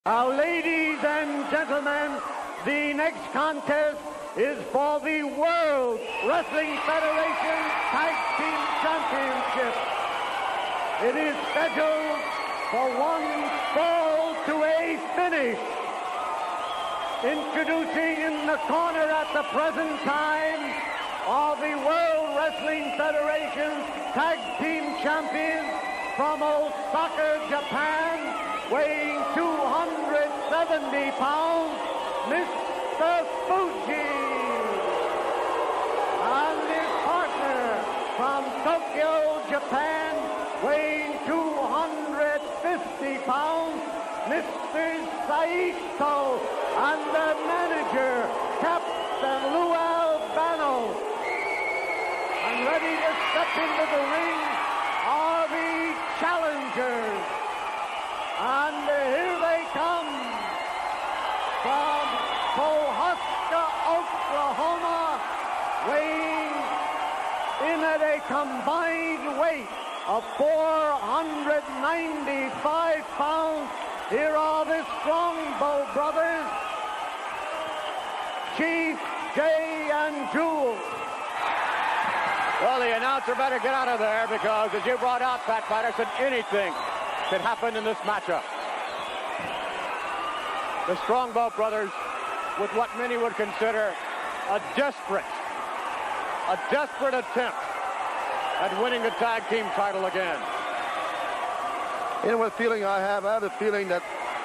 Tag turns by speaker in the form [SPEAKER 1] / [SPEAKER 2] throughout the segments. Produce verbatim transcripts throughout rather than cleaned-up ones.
[SPEAKER 1] Now, ladies and gentlemen, the next contest is for the World Wrestling Federation Tag Team Championship. It is scheduled for one fall to a finish. Introducing in the corner at the present time are the World Wrestling Federation Tag Team Champions from Osaka, Japan, weighing two hundred seventy pounds, Mister Fuji. And his partner from Tokyo, Japan, weighing two hundred fifty pounds, Mister Saito. And the manager, Captain Lou Albano. And ready to step into the ring are the challengers. And here they come from Pawhuska, Oklahoma, weighing in at a combined weight of four hundred ninety-five pounds. Here are the Strongbow brothers, Chief, Jay, and Jules.
[SPEAKER 2] Well, the announcer better get out of there because, as you brought out, Pat Patterson, anything could happen in this matchup. The Strongbow brothers, with what many would consider a desperate, a desperate attempt at winning the tag team title again.
[SPEAKER 3] You know what feeling I have? I have a feeling that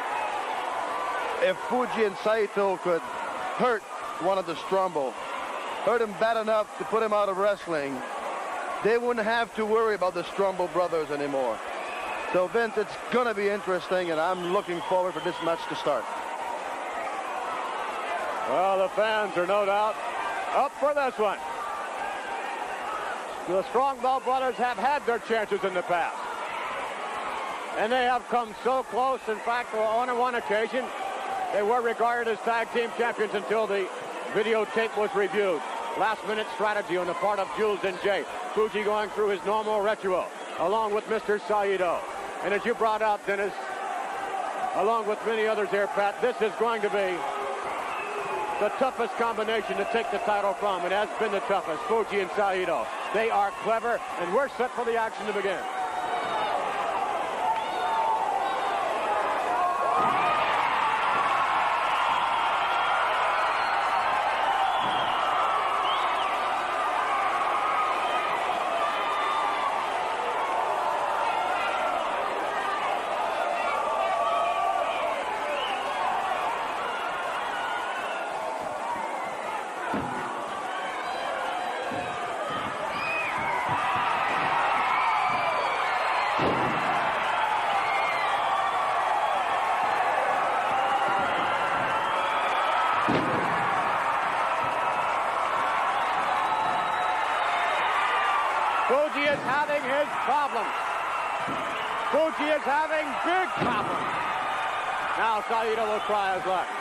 [SPEAKER 3] if Fuji and Saito could hurt one of the Strongbow, hurt him bad enough to put him out of wrestling, they wouldn't have to worry about the Strongbow brothers anymore. So, Vince, it's going to be interesting, and I'm looking forward for this match to start.
[SPEAKER 2] Well, the fans are no doubt up for this one. The Strongbow brothers have had their chances in the past. And they have come so close. In fact, on one occasion, they were regarded as tag team champions until the videotape was reviewed. Last-minute strategy on the part of Jules and Jay. Fuji going through his normal ritual, along with Mister Saito. And as you brought out, Dennis, along with many others here, Pat, this is going to be the toughest combination to take the title from. It has been the toughest, Fuji and Saito. They are clever, and we're set for the action to begin. Fuji is having his problems. Fuji is having big problems. Now Saito will try his luck.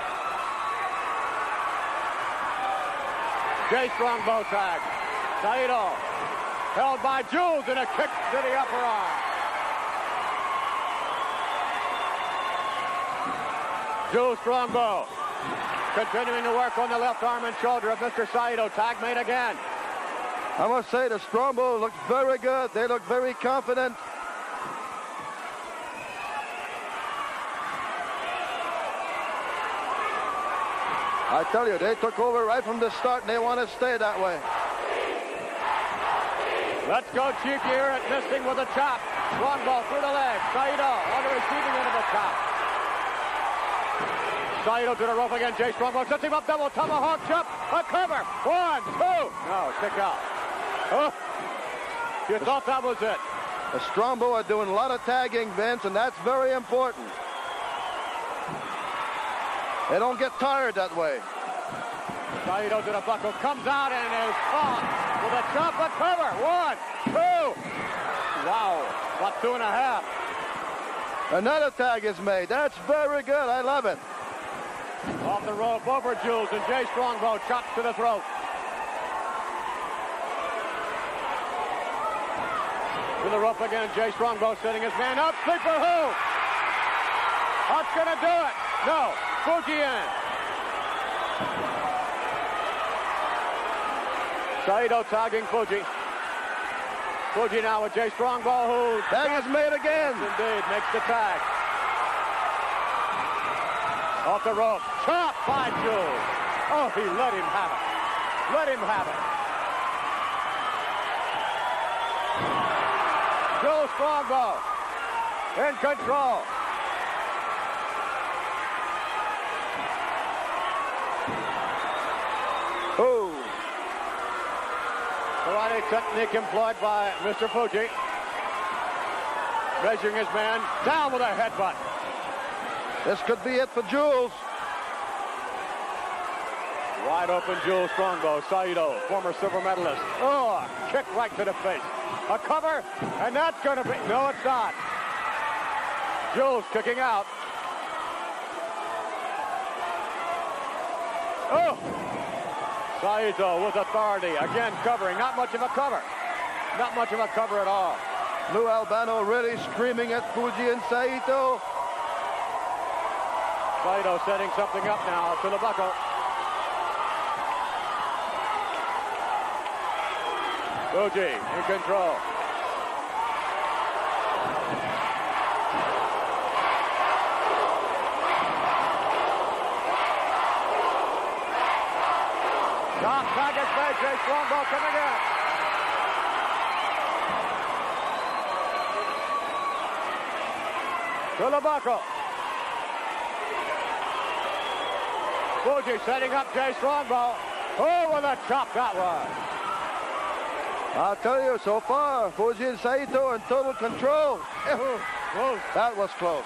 [SPEAKER 2] Jay Strongbow tag. Saito held by Jules and a kick to the upper arm. Jules Strongbow continuing to work on the left arm and shoulder of Mister Saito. Tag made again.
[SPEAKER 3] I must say the Strongbow look very good. They look very confident. I tell you, they took over right from the start, and they want to stay that way.
[SPEAKER 2] Let's go, Chief, here at missing with a chop. Strongbow through the leg. Saito on the receiving end of a chop. Saito to the rope again. Jay Strongbow sets him up, double tomahawk chop. A cover. One, two. No, kick out. Oh, you thought that was it.
[SPEAKER 3] The Strongbow are doing a lot of tagging, Vince, and that's very important. They don't get tired that way.
[SPEAKER 2] Saito to the buckle, comes out and is caught with a chop, a cover. One, two. Wow, about two and a half.
[SPEAKER 3] Another tag is made. That's very good. I love it.
[SPEAKER 2] Off the rope, over Jules, and Jay Strongbow chops to the throat. To the rope again, Jay Strongbow setting his man up. Sleeper who? That's going to do it. No. Fuji in. Saito tagging Fuji. Fuji now with Jay Strongbow, who...
[SPEAKER 3] Tag is made again.
[SPEAKER 2] Indeed, makes the tag. Off the rope. Chop by Jules. Oh, he let him have it. Let him have it. Jules Strongbow in control.
[SPEAKER 3] Oh.
[SPEAKER 2] Karate technique employed by Mister Fuji. Measuring his man. Down with a headbutt.
[SPEAKER 3] This could be it for Jules.
[SPEAKER 2] Wide open Jules Strongbow. Saito, former silver medalist. Oh, kick right to the face. A cover, and that's going to be... No, it's not. Jules kicking out. Oh! Saito with authority. Again, covering. Not much of a cover. Not much of a cover at all.
[SPEAKER 3] Lou Albano really screaming at Fuji and Saito.
[SPEAKER 2] Saito setting something up now to the buckle. Fuji in control. Top package by Jay Strongbow coming in. To the buckle. Fuji setting up Jay Strongbow. Oh, what a chop that was.
[SPEAKER 3] I'll tell you, so far, Fuji and Saito in total control.
[SPEAKER 2] Close.
[SPEAKER 3] That was close.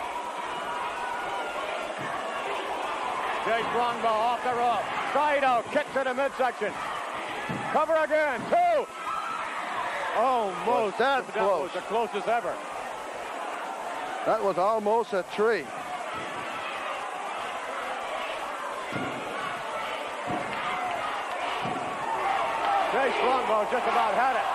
[SPEAKER 2] Jay Strongbow off the rope. Saito kicks to the midsection. Cover again. Two. Almost.
[SPEAKER 3] that
[SPEAKER 2] that
[SPEAKER 3] close?
[SPEAKER 2] was the closest ever.
[SPEAKER 3] That was almost a three.
[SPEAKER 2] Jay Strongbow just about had it.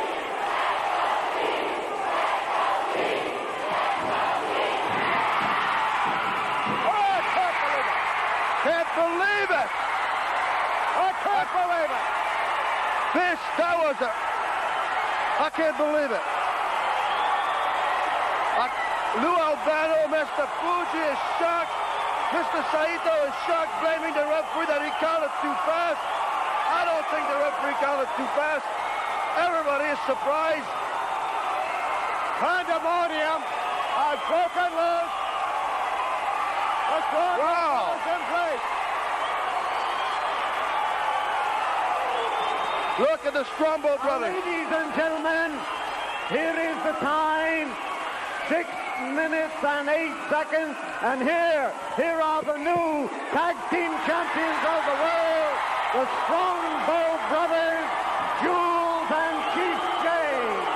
[SPEAKER 2] Oh, I can't believe it.
[SPEAKER 3] Can't believe it.
[SPEAKER 2] I can't believe it.
[SPEAKER 3] This, that was a... I can't believe it. I, Lou Albano, Mister Fuji is shocked. Mister Saito is shocked, blaming the referee that he counted too fast. I don't think the referee counted too fast. Everybody is surprised.
[SPEAKER 2] Pandemonium has broken loose. The strong
[SPEAKER 3] Wow.
[SPEAKER 2] is in place.
[SPEAKER 3] Look at the Strongbow brothers.
[SPEAKER 1] Ladies and gentlemen, here is the time. Six minutes and eight seconds. And here, here are the new tag team champions of the world, the Strongbow brothers, Jules and Chief Jay.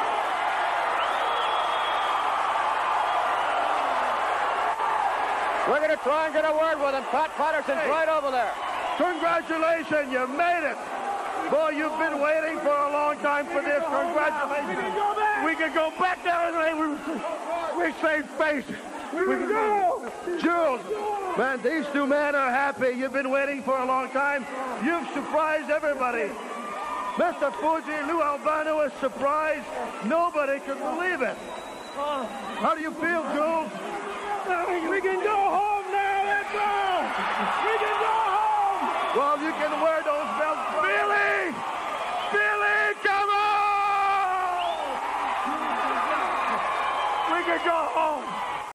[SPEAKER 2] We're going to try and get a word with him. Pat Patterson's
[SPEAKER 3] Hey.
[SPEAKER 2] right over there.
[SPEAKER 3] Congratulations, you made it. Boy, you've been waiting for a long time for this. Congratulations. We can go back there and we, we save face. We can go. Jules, man, these two men are happy. You've been waiting for a long time. You've surprised everybody. Mister Fuji, Lou Albano is surprised. Nobody can believe it. How do you feel, Jules?
[SPEAKER 1] We can go home now. Let's go. We can go home.
[SPEAKER 3] Well, you can wear those belts. Billy! Billy, come on!
[SPEAKER 1] We can go home.